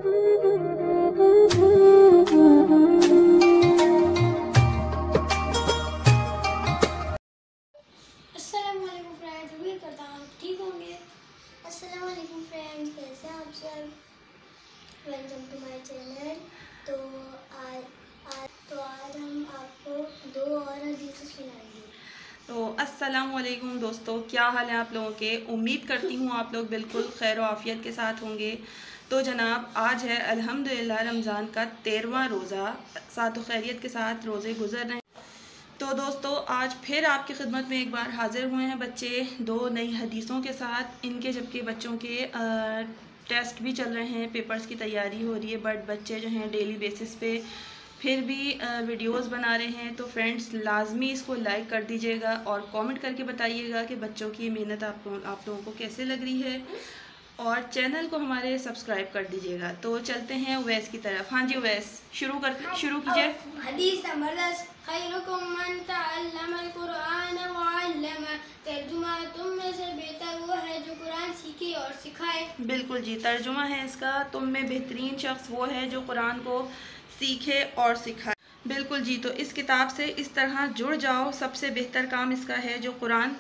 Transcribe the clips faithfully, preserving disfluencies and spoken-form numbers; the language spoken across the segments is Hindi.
अस्सलामुअलैकुम फ्रेंड्स, उम्मीद करता हूँ आप ठीक होंगे। अस्सलामुअलैकुम फ्रेंड्स, कैसे हैं आप सब। Welcome to my channel. तो आज आज तो आज हम आपको दो और हदीसें सुनाएंगे। तो अस्सलामुअलैकुम दोस्तों, क्या हाल है आप लोगों के। उम्मीद करती हूँ आप लोग बिल्कुल खैर आफियत के साथ होंगे। तो जनाब, आज है अल्हम्दुलिल्लाह रमज़ान का तेरहवां रोज़ा। साथ खैरियत के साथ रोज़े गुजर रहे हैं। तो दोस्तों, आज फिर आपकी खिदमत में एक बार हाज़िर हुए हैं बच्चे दो नई हदीसों के साथ। इनके जबकि बच्चों के आ, टेस्ट भी चल रहे हैं, पेपर्स की तैयारी हो रही है, बट बच्चे जो हैं डेली बेसिस पे फिर भी वीडियोस बना रहे हैं। तो फ्रेंड्स, लाजमी इसको लाइक कर दीजिएगा और कमेंट करके बताइएगा कि बच्चों की मेहनत आपको आप लोगों को कैसे लग रही है, और चैनल को हमारे सब्सक्राइब कर दीजिएगा। तो चलते हैं उवैस की तरफ। हाँ जी उवैस, शुरू कर शुरू कीजिए। हदीस नंबर दस, खैरुकुम मन तअल्लमल कुरआन व अल्लमा। तर्जुमा, तुम में से बेहतर वो है जो कुरान सीखे और सिखाए। बिल्कुल जी, तर्जुमा है इसका, तुम में बेहतरीन शख्स वो है जो कुरान को सीखे और सिखाए। बिल्कुल जी, तो इस किताब से इस तरह जुड़ जाओ। सबसे बेहतर काम इसका है जो कुरान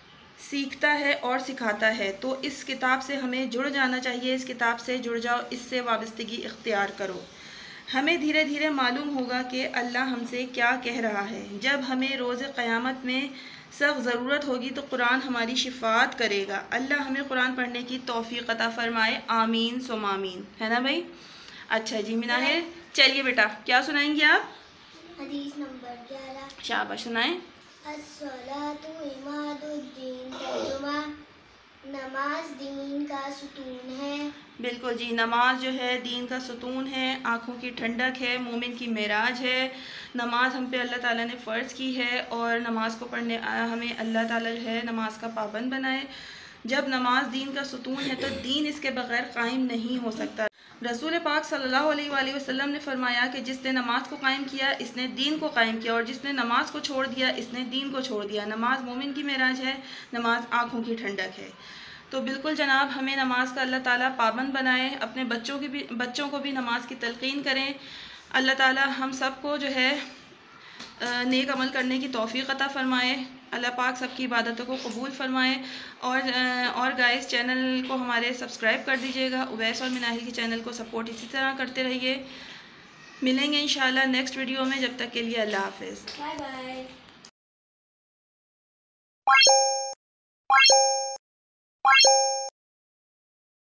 सीखता है और सिखाता है। तो इस किताब से हमें जुड़ जाना चाहिए। इस किताब से जुड़ जाओ, इससे वाबस्तगी इख्तियार करो। हमें धीरे धीरे मालूम होगा कि अल्लाह हमसे क्या कह रहा है। जब हमें रोज़ क़यामत में सख्त ज़रूरत होगी तो कुरान हमारी शिफात करेगा। अल्लाह हमें कुरान पढ़ने की तौफीक अता फरमाए, आमीन सुम आमीन। है ना भाई। अच्छा जी मिनाहिर, चलिए बेटा, क्या सुनाएंगे आप। हदीस नंबर ग्यारह। शाबाश, सुनाएं। अस्सलातु इमादुद्दीन। तर्जुमा, नमाज दीन का सुतून है। बिल्कुल जी, नमाज जो है दीन का सुतून है, आँखों की ठंडक है, मोमिन की मेराज है। नमाज हम पे अल्लाह ताला ने फ़र्ज़ की है और नमाज को पढ़ने हमें अल्लाह ताला जो है नमाज का पाबंद बनाए। जब नमाज दीन का सुतून है तो दीन इसके बगैर कायम नहीं हो सकता। रसूल पाक सल्लल्लाहु अलैहि वसल्लम ने फरमाया कि जिसने नमाज को कायम किया इसने दीन को कायम किया, और जिसने नमाज को छोड़ दिया इसने दीन को छोड़ दिया। नमाज मोमिन की मेराज है, नमाज आँखों की ठंडक है। तो बिल्कुल जनाब, हमें नमाज का अल्लाह ताला पाबंद बनाए। अपने बच्चों की भी बच्चों को भी नमाज की तलकीन करें। अल्लाह ताला हम सबको जो है नेक अमल करने की तौफीक अता फ़रमाए। अल्लाह पाक सबकी इबादतों को कबूल फ़रमाए। और और गाइस, चैनल को हमारे सब्सक्राइब कर दीजिएगा। उवैस और मिनाहिल के चैनल को सपोर्ट इसी तरह करते रहिए। मिलेंगे इंशाल्लाह नेक्स्ट वीडियो में। जब तक के लिए अल्लाह हाफ़िज़, बाय बाय।